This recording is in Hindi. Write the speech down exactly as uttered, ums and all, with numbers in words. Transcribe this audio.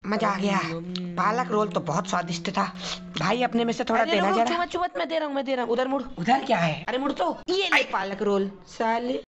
मजा आ गया। पालक रोल तो बहुत स्वादिष्ट था भाई, अपने में से थोड़ा देना जरा। चुमत चुमत मैं दे रहा हूँ मैं दे रहा हूँ। उधर मुड़। उधर क्या है? अरे मुड़ तो ये ले पालक रोल साले।